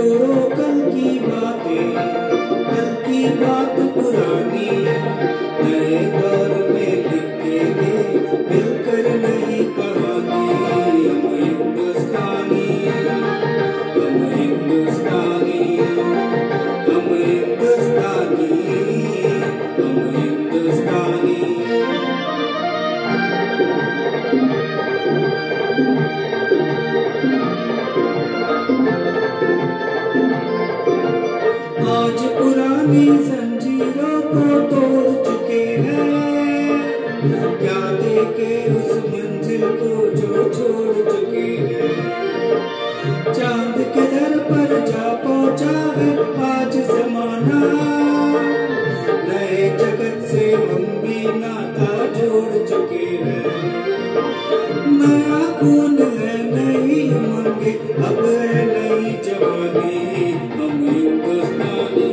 छोड़ो कल की बातें, कल की बात पुरानी, नए दौर में लिखेंगे मिलकर नई कहानी। हम हिंदुस्तानी, हम हिंदुस्तानी, हम हिंदुस्तानी, हम हिंदुस्तानी। आज पुरानी जंजीरों को तोड़ चुके हैं, क्या देखे उस मंजिल को जो छोड़ चुके हैं। चांद के दर पर जा पहुंचा है आज जमाना, नए जगत से हम भी नाता जोड़ चुके हैं। नया खून है नई उमंगे, अब है नई जवानी। हम हिंदुस्तानी,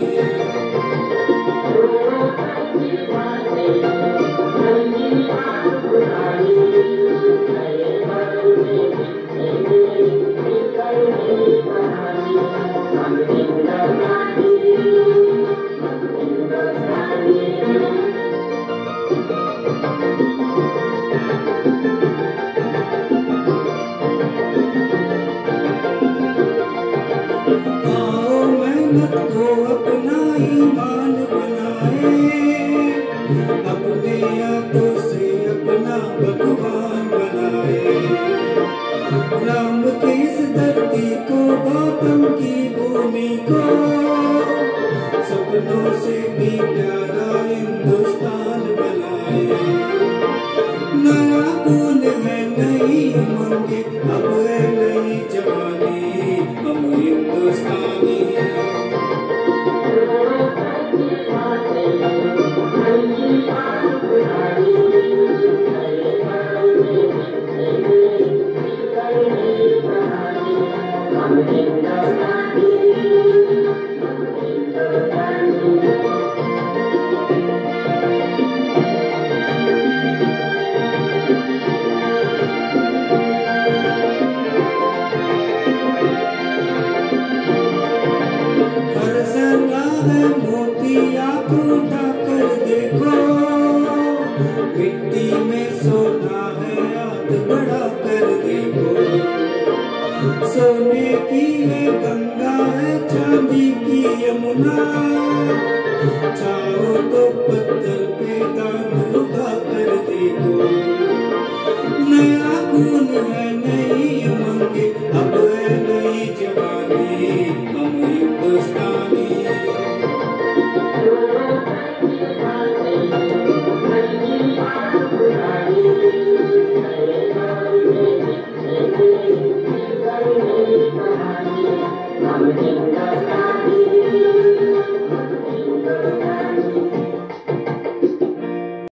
मेहनत को अपना ईमान बनाए, अपने हाथों से अपना भगवान बनाए। राम की इस धरती को, गौतम की भूमि को, सपनों से भी प्यारा हिंदुस्तान बनाए। नया खून है नई उमंगे, अब है नई जवानी। हम हिंदुस्तानी, हर जरा है मोतिया को उठा कर देखो, मिट्टी में सोना है याद बढ़ा कर देखो। सोने की है गंगा है चांदी की यमुना, चाहो तो पत्थर पे दान उठा कर देखो। नया खून है